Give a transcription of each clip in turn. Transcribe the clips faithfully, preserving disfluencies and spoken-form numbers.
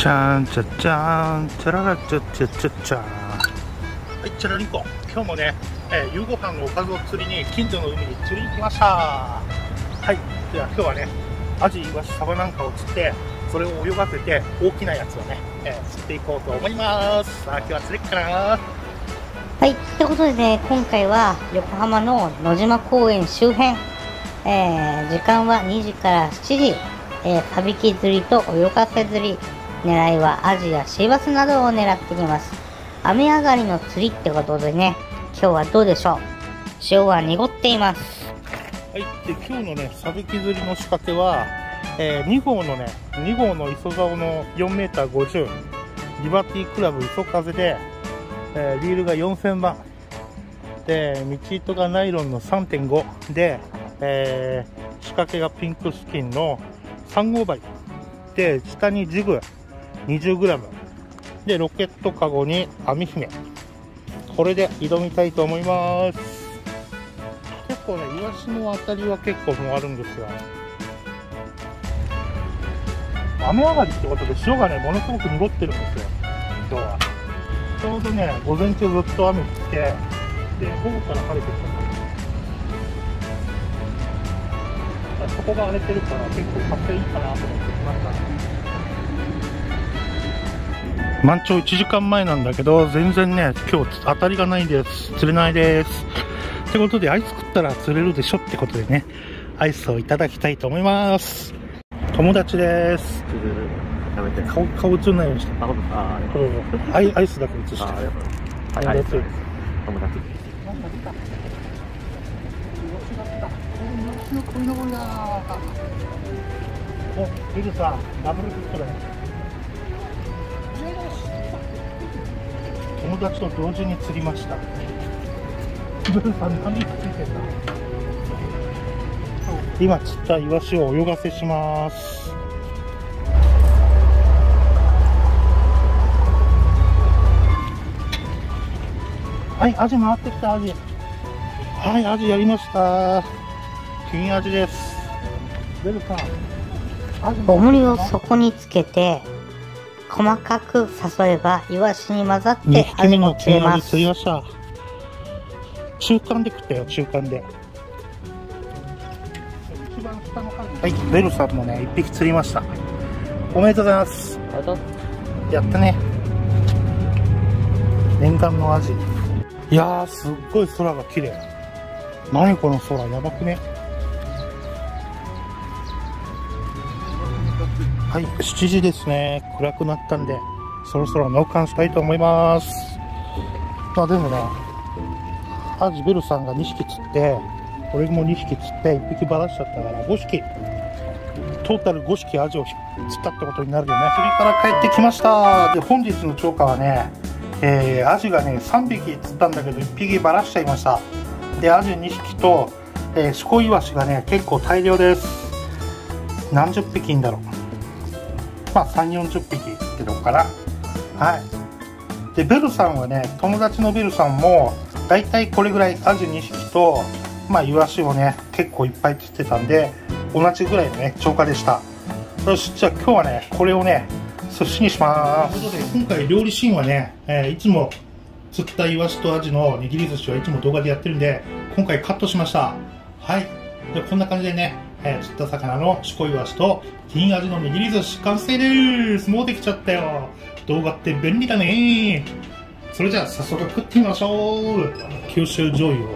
ちゃんちゃちゃんちゃららちゃちゃちゃちゃ。はい、チャラリンコ、今日もね、えー、夕ご飯のおかずを釣りに近所の海に釣りに来ました。はい、では今日はね、アジ、イワシ、サバなんかを釣って、それを泳がせて大きなやつをね、えー、釣っていこうと思います。さあ今日は釣れっかな。 はい、ということでね、今回は横浜の野島公園周辺、えー、時間はにじからしちじ、えー、サビキ釣りと泳がせ釣り、狙いはアジやシーバスなどを狙ってきます。雨上がりの釣りってことでね、今日はどうでしょう。潮は濁っています。 はい、で今日のね、サビキ釣りの仕掛けは、えー、に号のね、に号の磯竿の よんメーターごじゅう、リバティクラブ磯風で、えー、リールがよんせんばんで、道糸がナイロンの さんてんご で、えー、仕掛けがピンクスキンのさん号針で、下にジグ にじゅうグラム で、ロケットカゴに網姫、これで挑みたいと思います。結構ね、イワシの当たりは結構もあるんですが、雨上がりってことで潮がね、ものすごく濁ってるんですよ、今日は。ちょうどね、午前中ずっと雨降って、で、午後から晴れてきた。そこが荒れてるから結構風いいかなと思ってきました。満潮いちじかんまえなんだけど、全然ね、今日当たりがないです。釣れないです。ってことで、アイス食ったら釣れるでしょってことでね、アイスをいただきたいと思います。友達です。 やめて。 顔、顔映んないようにして。 あ、ほんと、あそうそうアイ、アイスだけ映して。 あ、ありがとう。 はい、ありがとう。 友達。 なんか出た。イワシが来た。イワシの鯉のぼりだ。お、ビルさん、ダブルヒットだよ。友達と同時に釣りました。ビルさん、何がついてんだ。今釣ったイワシを泳がせします。はい、アジ回ってきた。アジ、はい、アジやりました。金アジです。ベルさん、 重りを底につけて細かく誘えばイワシに混ざってアジも釣れます。 釣りました。中間で食ったよ、中間で。はい、ベルさんもね、一匹釣りました。おめでとうございます。 ありがとう。 やったね。念願のアジ。いやー、すっごい空が綺麗。何この空、やばくね。はい、しちじですね。暗くなったんで、そろそろ納棺したいと思います。まあでもね、アジベルさんがにひき釣って、俺もにひき釣っていっぴきばらしちゃったからごひき。トータルごひきアジを釣ったってことになるよね。釣りから帰ってきました。で、本日の釣果はね、えー、アジがね、さんびき釣ったんだけどいっぴきばらしちゃいました。で、アジにひきと、えー、シコイワシがね、結構大量です。何十匹いんだろう。まあ、さんじゅう、よんじゅっぴきってとこかな。はい。で、ベルさんはね、友達のベルさんも、だいたいこれぐらい、アジにひきと、まあ、イワシをね、結構いっぱい釣ってたんで、同じぐらいのね、釣果でした。よし、じゃあ今日はね、これをね、寿司にしまーす。ということで、今回料理シーンはね、えー、いつも釣ったイワシとアジの握り寿司はいつも動画でやってるんで、今回カットしました。はい。で、こんな感じでね、えー、釣った魚のシコイワシと金アジの握り寿司完成でーす。もうできちゃったよ。動画って便利だねー。それじゃあ早速食ってみましょう。九州醤油を、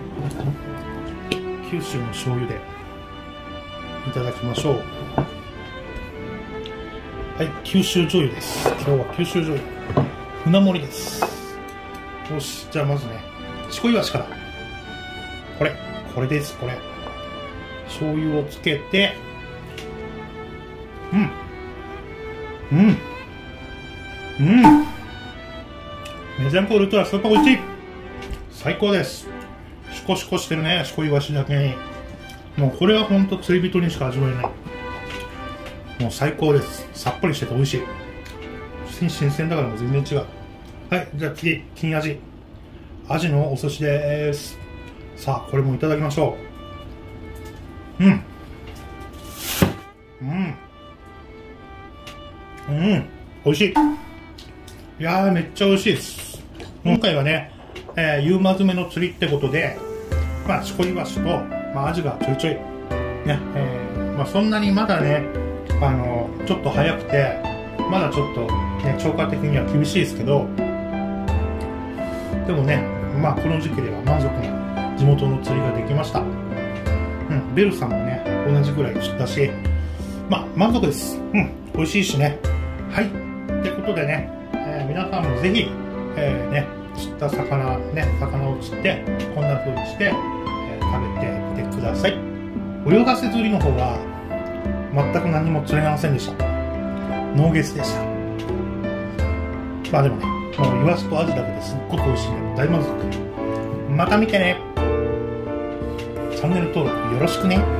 九州の醤油でいただきましょう。はい、九州醤油です。今日は九州醤油。船盛りです。よし、じゃあまずね、シコイワシから。これ、これです、これ。醤油をつけて、うん。うん。うん。メジャンコウルトラスーパーおいしい。最高です。シコシコしてるね、シコイワシだけに。もうこれはほんと釣り人にしか味わえない。もう最高です。さっぱりしてて美味しい。新鮮だからもう全然違う。はい、じゃあ次、金アジ。アジのお寿司です。さあ、これもいただきましょう。うん。うん。うん。 美味しい。いやー、めっちゃ美味しいです。今回はね、えー、夕間詰めの釣りってことで、まあ、しこり箸と、まあ、アジがちょいちょい、ね、えー、まあ、そんなにまだね、あの、ちょっと早くて、まだちょっと、ね、超過的には厳しいですけど、でもね、まあ、この時期では満足な地元の釣りができました。うん、ベルさんもね、同じぐらい釣ったし、まあ、満足です。うん、美味しいしね。はい。ってことでね、えー、皆さんもぜひ、えー、ね、釣った魚、ね、魚を釣って、こんな風にして、えー、食べてみてください。泳がせ釣りの方は、全く何も釣れませんでした。ノーゲスでした。まあでもね、もうイワシとアジだけですっごく美味しいので大満足。また見てね。チャンネル登録よろしくね。